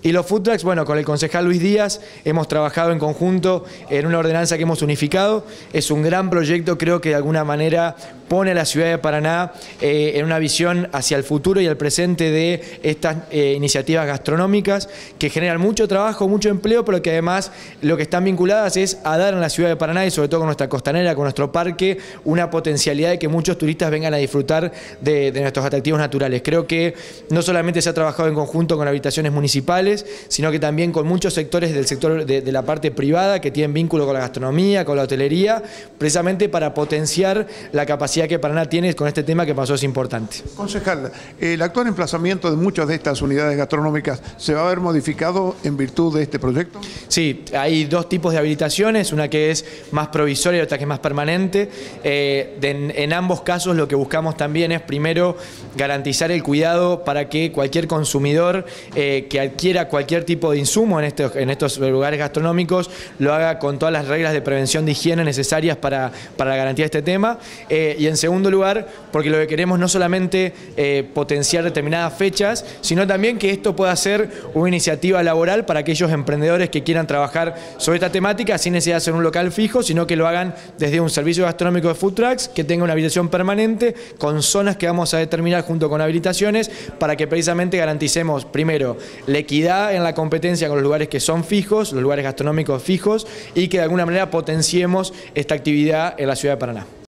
Y los food trucks, bueno, con el concejal Luis Díaz hemos trabajado en conjunto en una ordenanza que hemos unificado. Es un gran proyecto, creo que de alguna manera pone a la ciudad de Paraná en una visión hacia el futuro y el presente de estas iniciativas gastronómicas que generan mucho trabajo, mucho empleo, pero que además lo que están vinculadas es a dar en la ciudad de Paraná y sobre todo con nuestra costanera, con nuestro parque, una potencialidad de que muchos turistas vengan a disfrutar de nuestros atractivos naturales. Creo que no solamente se ha trabajado en conjunto con habitaciones municipales, sino que también con muchos sectores del sector de la parte privada que tienen vínculo con la gastronomía, con la hotelería, precisamente para potenciar la capacidad que Paraná tiene con este tema que pasó es importante. Concejal, el actual emplazamiento de muchas de estas unidades gastronómicas ¿se va a ver modificado en virtud de este proyecto? Sí, hay dos tipos de habilitaciones, una que es más provisoria y otra que es más permanente. En ambos casos lo que buscamos también es primero garantizar el cuidado para que cualquier consumidor que adquiera cualquier tipo de insumo en estos lugares gastronómicos lo haga con todas las reglas de prevención de higiene necesarias para la garantía de este tema. Y en segundo lugar, porque lo que queremos no solamente potenciar determinadas fechas, sino también que esto pueda ser una iniciativa laboral para aquellos emprendedores que quieran trabajar sobre esta temática sin necesidad de hacer un local fijo, sino que lo hagan desde un servicio gastronómico de food trucks, que tenga una habilitación permanente, con zonas que vamos a determinar junto con habilitaciones, para que precisamente garanticemos, primero, la equidad en la competencia con los lugares que son fijos, los lugares gastronómicos fijos, y que de alguna manera potenciemos esta actividad en la ciudad de Paraná.